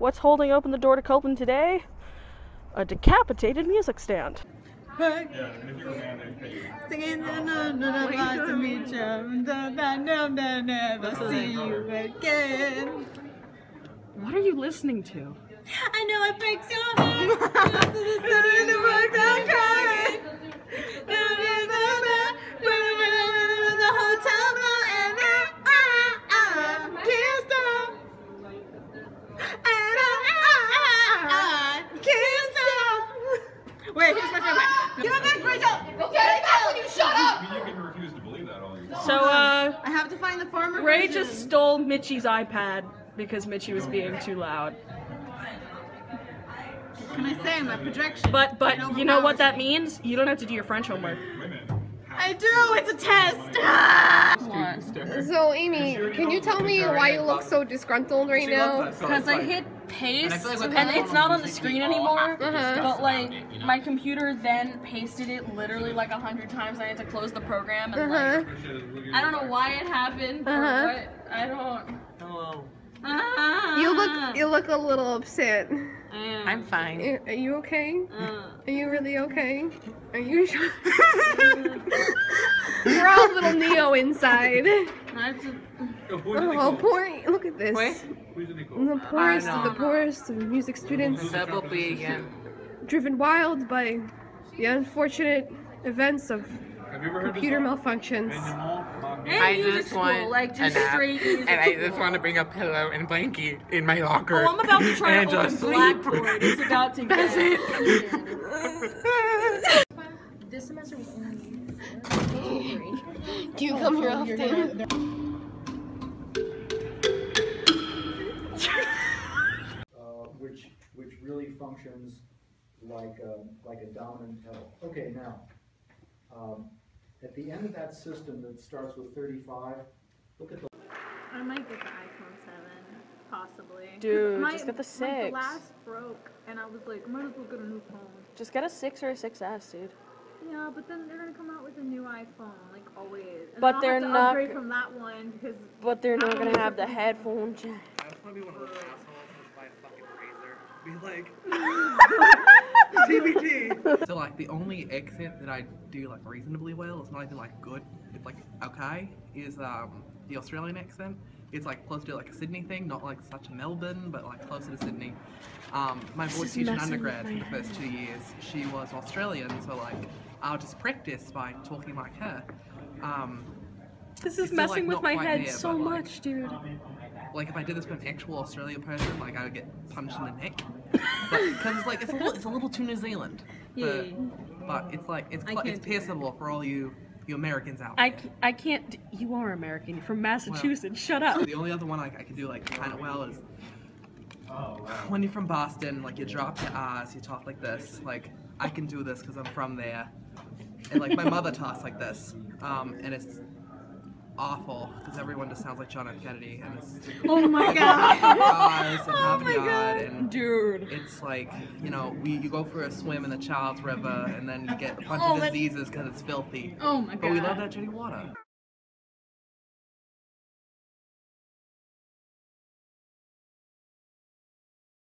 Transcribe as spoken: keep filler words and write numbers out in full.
What's holding open the door to Copeland today? A decapitated music stand. Hey. Yeah, and if you're romantic, singing no no no no no to meet you, no no no no never see you again. What are you listening to? I know it breaks your heart. To the city and the work I'm crying. The hotel room and I can't stop. And I can't stop. Wait, here's my favorite. Give it back, Rachel! Get it back when you shut up! You can refuse to believe that all you want. So, uh, I have to find the farmer Ray version. just stole Mitchie's iPad because Mitchie was being too loud. Can I say my projection? But, but, It you know what that overpowers me. means? You don't have to do your French homework. I do! It's a test! So, Amy, can you tell me why you look so disgruntled right now? Because I hit paste, like and it's not on the screen anymore, Uh-huh. but like, my computer then pasted it literally like a hundred times. I had to close the program, and like, Uh-huh. I don't know why it happened, or Uh-huh. what, I don't... Hello. You look, you look a little upset. I'm fine. Are are you okay? Uh, Are you really okay? Are you sure? We're all a little Neo inside. that's a, Oh, poor, look at this. Wait. The poorest of the poorest of music students, Double B again. driven wild by the unfortunate events of Have you ever heard computer malfunctions. and I music just school, want like a just nap, straight music and I school. just want to bring a pillow and blanket in my locker. Oh, I'm about to try and to open just sleep. Blackboard. It's about to That's get... This semester was only Do you come here often? Uh, which which really functions like a, like a dominant pedal. Okay, now um, at the end of that system that starts with thirty-five, look at the. I might get the iPhone seven, possibly. Dude, my, just get the Like, six. the last broke, and I was like, might as well get a new phone. Just get a six or a six S, dude. Yeah, but then they're gonna come out with a new iPhone, like always. And But I'll they're have to not upgrade g- from that one because. But they're not that gonna one have is the a- headphone jack. I just want to be one of those assholes who's buy a fucking razor. Be like, T B T. So like the only accent that I do like reasonably well, it's not even like good, it's like okay, is um the Australian accent. It's like close to like a Sydney thing, not like such a Melbourne, but like closer to Sydney. Um, my voice is teacher in messing with undergrad my for the first two years, she was Australian, so like I'll just practice by talking like her. Um, This is It's still, messing like, with not my quite head there, so but, like- much, dude. like if I did this with an actual Australian person, like I would get punched in the neck. But because it's like it's a little, it's a little too New Zealand. But, Yeah. but it's like it's I cl- can't it's do that. passable for all you you Americans out. I, c- I can't. D you are American. You're from Massachusetts. Shut up. The only other one I, I can do like kind of well is when you're from Boston, like you drop your R's, you talk like this. Like I can do this because I'm from there, and like my mother talks like this, um, and it's awful because everyone just sounds like John F. Kennedy, and it's Oh my god. R's and Oh my Harvard god. and Dude. it's like, you know, we you go for a swim in the Charles River and then you get a bunch Oh, of that- diseases because it's filthy. Oh my god. But we love that dirty water.